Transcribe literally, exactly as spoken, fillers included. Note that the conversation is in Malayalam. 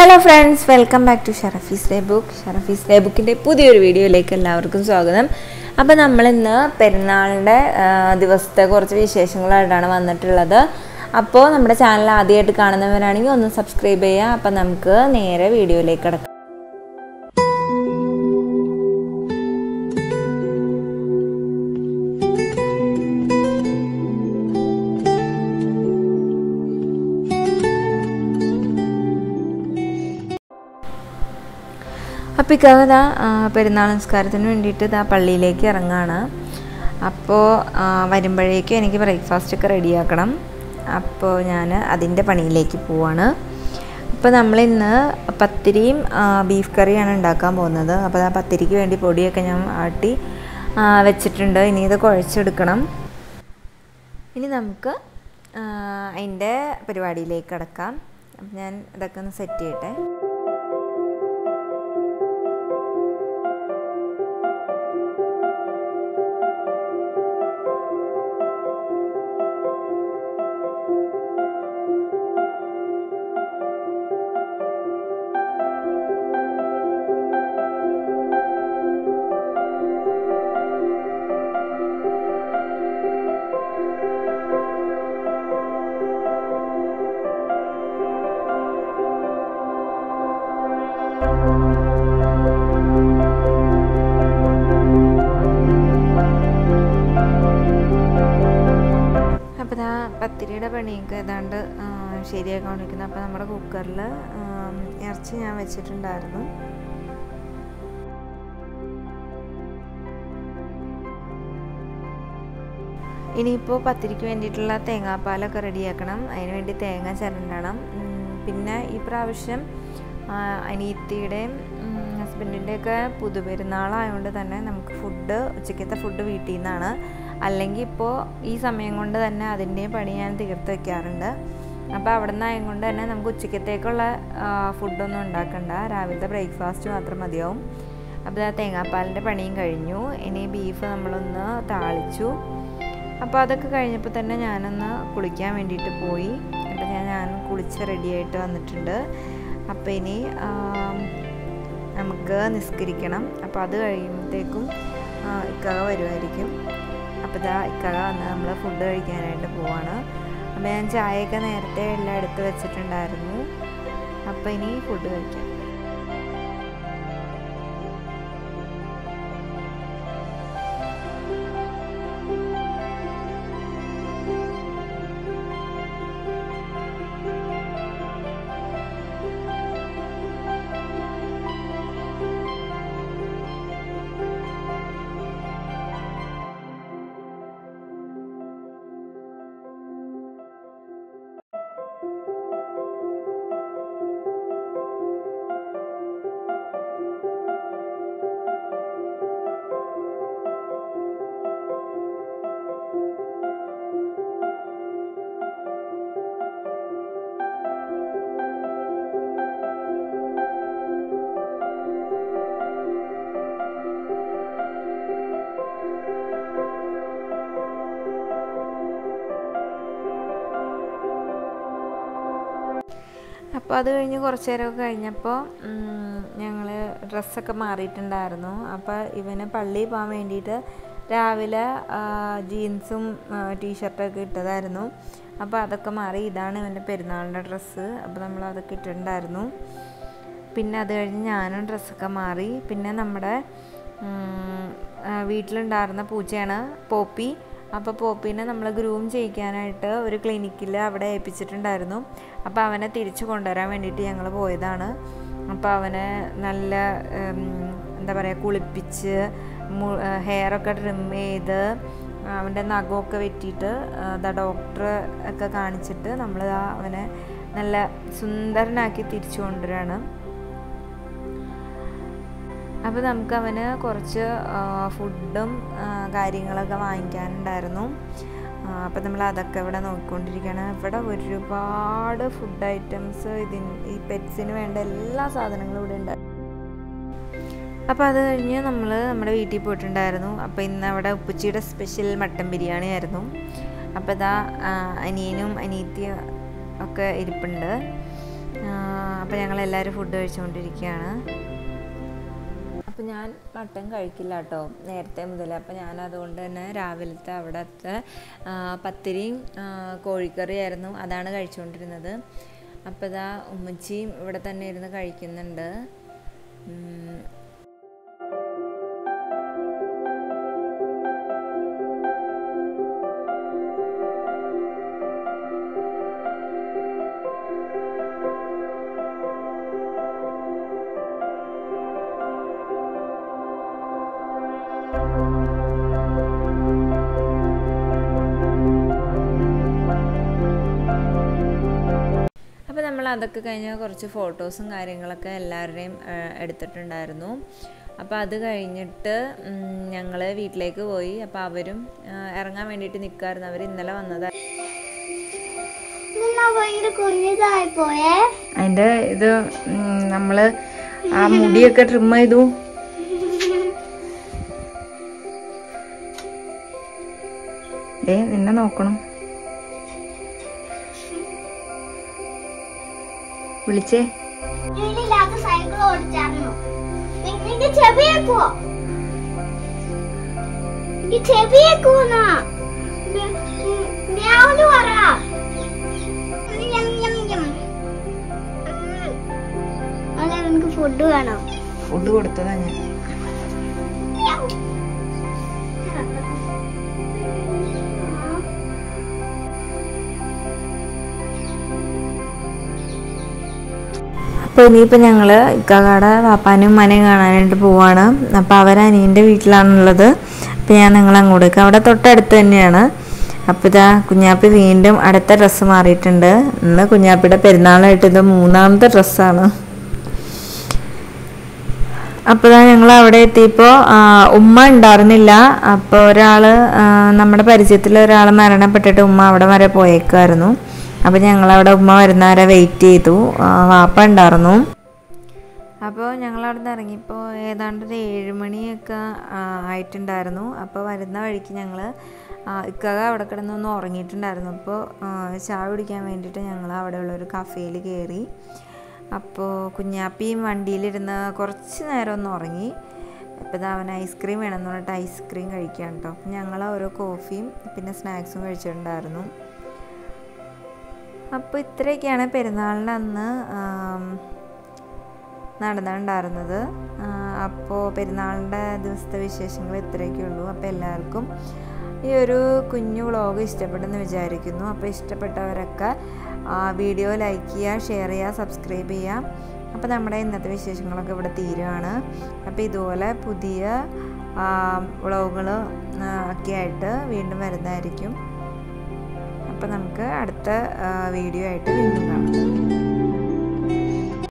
Hello friends, welcome back to Sharafi's Daybook. Sharafi's Daybookinte പുതിയൊരു വീഡിയോയിലേക്ക് എല്ലാവർക്കും സ്വാഗതം. അപ്പോൾ നമ്മൾ ഇന്ന് പെരുന്നാളിന്റെ ദിവസത്തെ കുറച്ച് വിശേഷങ്ങളായിട്ടാണ് വന്നിട്ടുള്ളത്. അപ്പോൾ നമ്മുടെ ചാനൽ ആദ്യമായിട്ട് കാണുന്നവരാണെങ്കിൽ ഒന്ന് സബ്സ്ക്രൈബ് ചെയ്യുക. അപ്പോൾ നമുക്ക് നേരെ വീഡിയോയിലേക്ക് കടക്കാം. അപ്പോൾ ഇക്കവ പെരുന്നാൾ നിസ്കാരത്തിന് വേണ്ടിയിട്ട് ഇതാ പള്ളിയിലേക്ക് ഇറങ്ങുകയാണ്. അപ്പോൾ വരുമ്പോഴേക്കും എനിക്ക് ബ്രേക്ക്ഫാസ്റ്റൊക്കെ റെഡിയാക്കണം. അപ്പോൾ ഞാൻ അതിൻ്റെ പണിയിലേക്ക് പോവാണ്. അപ്പോൾ നമ്മളിന്ന് പത്തിരിയും ബീഫ് കറിയാണ് ഉണ്ടാക്കാൻ പോകുന്നത്. അപ്പോൾ ആ പത്തിരിക്ക് വേണ്ടി പൊടിയൊക്കെ ഞാൻ ആട്ടി വെച്ചിട്ടുണ്ട്. ഇനി ഇത് കുഴച്ചെടുക്കണം. ഇനി നമുക്ക് അതിൻ്റെ പരിപാടിയിലേക്ക് കിടക്കാം. അപ്പം ഞാൻ ഇതൊക്കെ ഒന്ന് സെറ്റ് ചെയ്യട്ടെ. പത്തിരിയുടെ പണിയൊക്കെ ഏതാണ്ട് ശരിയായിക്കൊണ്ടിരിക്കുന്നത്. അപ്പോൾ നമ്മുടെ കുക്കറിൽ ഇറച്ചി ഞാൻ വെച്ചിട്ടുണ്ടായിരുന്നു. ഇനിയിപ്പോൾ പത്തിരിക്ക് വേണ്ടിയിട്ടുള്ള തേങ്ങാപ്പാലൊക്കെ റെഡിയാക്കണം. അതിന് വേണ്ടി തേങ്ങ ചിരണ്ടണം. പിന്നെ ഈ പ്രാവശ്യം അനിയത്തിയുടെയും ഹസ്ബൻഡിൻ്റെയൊക്കെ പുതുപെരുന്നാളായതുകൊണ്ട് തന്നെ നമുക്ക് ഫുഡ് ഉച്ചക്കത്തെ ഫുഡ് വീട്ടിൽ നിന്നാണ്. അല്ലെങ്കിൽ ഇപ്പോൾ ഈ സമയം കൊണ്ട് തന്നെ അതിൻ്റെ പണി ഞാൻ തീർത്ത് വയ്ക്കാറുണ്ട്. അപ്പോൾ അവിടെ നിന്നായത് കൊണ്ട് തന്നെ നമുക്ക് ഉച്ചക്കത്തേക്കുള്ള ഫുഡൊന്നും ഉണ്ടാക്കണ്ട, രാവിലത്തെ ബ്രേക്ക്ഫാസ്റ്റ് മാത്രം മതിയാവും. അപ്പോൾ ആ തേങ്ങാപ്പാലിൻ്റെ പണിയും കഴിഞ്ഞു. ഇനി ബീഫ് നമ്മളൊന്ന് താളിച്ചു. അപ്പോൾ അതൊക്കെ കഴിഞ്ഞപ്പോൾ തന്നെ ഞാനൊന്ന് കുളിക്കാൻ വേണ്ടിയിട്ട് പോയി. അപ്പോൾ ഞാൻ ഞാൻ കുളിച്ച് റെഡിയായിട്ട് വന്നിട്ടുണ്ട്. അപ്പോൾ ഇനി നമുക്ക് നിസ്കരിക്കണം. അപ്പോൾ അത് കഴിയുമ്പോഴത്തേക്കും ഇക്കക വരുമായിരിക്കും. അപ്പോൾ ഇതാ ഇക്കക വന്ന് നമ്മൾ ഫുഡ് കഴിക്കാനായിട്ട് പോവാണ്. അപ്പോൾ ഞാൻ ചായയൊക്കെ നേരത്തെ എല്ലാം എടുത്ത് വെച്ചിട്ടുണ്ടായിരുന്നു. അപ്പോൾ ഇനി ഫുഡ് കഴിക്കാം. അപ്പോൾ അത് കഴിഞ്ഞ് കുറച്ച് നേരമൊക്കെ കഴിഞ്ഞപ്പോൾ ഞങ്ങൾ ഡ്രസ്സൊക്കെ മാറിയിട്ടുണ്ടായിരുന്നു. അപ്പോൾ ഇവന് പള്ളിയിൽ പോകാൻ വേണ്ടിയിട്ട് രാവിലെ ജീൻസും ടീഷർട്ടൊക്കെ ഇട്ടതായിരുന്നു. അപ്പോൾ അതൊക്കെ മാറി. ഇതാണ് ഇവൻ്റെ പെരുന്നാളിൻ്റെ ഡ്രസ്സ്. അപ്പോൾ നമ്മൾ അതൊക്കെ ഇട്ടിട്ടുണ്ടായിരുന്നു. പിന്നെ അത് കഴിഞ്ഞ് ഞാനും ഡ്രസ്സൊക്കെ മാറി. പിന്നെ നമ്മുടെ വീട്ടിലുണ്ടായിരുന്ന പൂച്ചയാണ് പോപ്പി. അപ്പോൾ പോപ്പീനെ നമ്മൾ ഗ്രൂം ചെയ്യിക്കാനായിട്ട് ഒരു ക്ലിനിക്കിൽ അവിടെ ഏൽപ്പിച്ചിട്ടുണ്ടായിരുന്നു. അപ്പോൾ അവനെ തിരിച്ചു കൊണ്ടുവരാൻ വേണ്ടിയിട്ട് ഞങ്ങൾ പോയതാണ്. അപ്പോൾ അവനെ നല്ല എന്താ പറയുക കുളിപ്പിച്ച് ഹെയറൊക്കെ ട്രിം ചെയ്ത് അവൻ്റെ നഖമൊക്കെ വെട്ടിയിട്ട് അതാ ഡോക്ടറെ ഒക്കെ കാണിച്ചിട്ട് നമ്മൾ അവനെ നല്ല സുന്ദരനാക്കി തിരിച്ചു കൊണ്ടുവരികയാണ്. അപ്പോൾ നമുക്ക് അവന് കുറച്ച് ഫുഡും കാര്യങ്ങളൊക്കെ വാങ്ങിക്കാനുണ്ടായിരുന്നു. അപ്പോൾ നമ്മൾ അതൊക്കെ ഇവിടെ നോക്കിക്കൊണ്ടിരിക്കുകയാണ്. ഇവിടെ ഒരുപാട് ഫുഡ് ഐറ്റംസ് ഇതിന് ഈ പെറ്റ്സിന് വേണ്ട എല്ലാ സാധനങ്ങളും ഇവിടെ ഉണ്ട്. അപ്പോൾ അത് കഴിഞ്ഞ് നമ്മൾ നമ്മുടെ വീട്ടിൽ പോയിട്ടുണ്ടായിരുന്നു. അപ്പോൾ ഇന്ന് അവിടെ ഉപ്പച്ചിയുടെ സ്പെഷ്യൽ മട്ടൻ ബിരിയാണി ആയിരുന്നു. അപ്പോൾ ഇതാ അനിയനും അനിയത്തിയും ഒക്കെ ഇരിപ്പുണ്ട്. അപ്പോൾ ഞങ്ങളെല്ലാവരും ഫുഡ് കഴിച്ചുകൊണ്ടിരിക്കുകയാണ്. അപ്പോൾ ഞാൻ മട്ടൻ കഴിക്കില്ല കേട്ടോ നേരത്തെ മുതൽ. അപ്പോൾ ഞാൻ അതുകൊണ്ട് തന്നെ രാവിലത്തെ അവിടുത്തെ പത്തിരിയും കോഴിക്കറിയായിരുന്നു, അതാണ് കഴിച്ചുകൊണ്ടിരുന്നത്. അപ്പോൾ ഇതാ ഉമ്മച്ചിയും ഇവിടെ തന്നെ ഇരുന്ന് കഴിക്കുന്നുണ്ട്. അപ്പോൾ നമ്മൾ അതൊക്കെ കഴിഞ്ഞ് കുറച്ച് ഫോട്ടോസും കാര്യങ്ങളൊക്കെ എല്ലാവരുടെയും എടുത്തിട്ടുണ്ടായിരുന്നു. അപ്പോൾ അത് കഴിഞ്ഞിട്ട് ഞങ്ങൾ വീട്ടിലേക്ക് പോയി. അപ്പോൾ അവരും ഇറങ്ങാൻ വേണ്ടിയിട്ട് നിൽക്കുമായിരുന്നു. അവർ ഇന്നലെ വന്നതാണ്. അതിൻ്റെ ഇത് നമ്മൾ ആ മുടിയൊക്കെ ട്രിം ചെയ്തു. ഏ നിന്നെ നോക്കണം, വിളിച്ചേ. സൈക്കിൾ ഓടിച്ചായിരുന്നു. ചെവിയേക്കോ ചെവിയേക്കൂന്നാ പറ. എനിക്ക് ഫുഡ് വേണം. ഫുഡ് കൊടുത്തതാ ഞാൻ. അപ്പോൾ ഇനിയിപ്പോൾ ഞങ്ങൾ ഇക്കാടെ വാപ്പാനും ഉമ്മാനെയും കാണാനായിട്ട് പോവാണ്. അപ്പോൾ അവർ അനിയൻ്റെ വീട്ടിലാണുള്ളത്. അപ്പോൾ ഞാൻ ഞങ്ങൾ അങ്ങോട്ടേക്ക്, അവിടെ തൊട്ടടുത്ത് തന്നെയാണ്. അപ്പോൾ ഇതാ കുഞ്ഞാപ്പി വീണ്ടും അടുത്ത ഡ്രസ്സ് മാറിയിട്ടുണ്ട്. ഇന്ന് കുഞ്ഞാപ്പിയുടെ പെരുന്നാളായിട്ട് ഇത് മൂന്നാമത്തെ ഡ്രസ്സാണ്. അപ്പോൾ ഇതാ ഞങ്ങൾ അവിടെ എത്തിയപ്പോൾ ഉമ്മ ഉണ്ടായിരുന്നില്ല. അപ്പോൾ ഒരാൾ നമ്മുടെ പരിചയത്തിൽ ഒരാൾ മരണപ്പെട്ടിട്ട് ഉമ്മ അവിടെ വരെ പോയേക്കായിരുന്നു. അപ്പോൾ ഞങ്ങളവിടെ ഉമ്മ വരുന്നവരെ വെയിറ്റ് ചെയ്തു. വാപ്പ ഉണ്ടായിരുന്നു. അപ്പോൾ ഞങ്ങളവിടെ നിന്ന് ഇറങ്ങിയപ്പോൾ ഏതാണ്ട് ഒരു ഏഴ് മണിയൊക്കെ ആയിട്ടുണ്ടായിരുന്നു. അപ്പോൾ വരുന്ന വഴിക്ക് ഞങ്ങൾ ഇക്കക അവിടെ കിടന്നൊന്ന് ഉറങ്ങിയിട്ടുണ്ടായിരുന്നു. അപ്പോൾ ചായ കുടിക്കാൻ വേണ്ടിയിട്ട് ഞങ്ങൾ അവിടെയുള്ളൊരു കഫേയിൽ കയറി. അപ്പോൾ കുഞ്ഞാപ്പിയും വണ്ടിയിലിരുന്ന് കുറച്ച് നേരം ഒന്ന് ഉറങ്ങി. അപ്പോൾ ഇത് അവൻ ഐസ്ക്രീം വേണമെന്ന് പറഞ്ഞിട്ട് ഐസ്ക്രീം കഴിക്കാൻ കേട്ടോ. അപ്പോൾ ഞങ്ങൾ ഓരോ കോഫിയും പിന്നെ സ്നാക്സും കഴിച്ചിട്ടുണ്ടായിരുന്നു. അപ്പോൾ ഇത്രയൊക്കെയാണ് പെരുന്നാളിൻ്റെ അന്ന് നടന്നിട്ടുണ്ടായിരുന്നത്. അപ്പോൾ പെരുന്നാളിൻ്റെ ദിവസത്തെ വിശേഷങ്ങൾ ഇത്രയൊക്കെ ഉള്ളൂ. അപ്പോൾ എല്ലാവർക്കും ഈ ഒരു കുഞ്ഞു വ്ളോഗ് ഇഷ്ടപ്പെട്ടെന്ന് വിചാരിക്കുന്നു. അപ്പോൾ ഇഷ്ടപ്പെട്ടവരൊക്കെ വീഡിയോ ലൈക്ക് ചെയ്യുക, ഷെയർ ചെയ്യുക, സബ്സ്ക്രൈബ് ചെയ്യുക. അപ്പോൾ നമ്മുടെ ഇന്നത്തെ വിശേഷങ്ങളൊക്കെ ഇവിടെ തീരുവാണ്. അപ്പോൾ ഇതുപോലെ പുതിയ വ്ളോഗുകൾ ഒക്കെ ആയിട്ട് വീണ്ടും വരുന്നതായിരിക്കും. അപ്പോൾ നമുക്ക് അടുത്ത വീഡിയോ ആയിട്ട് വീണ്ടും കാണാം.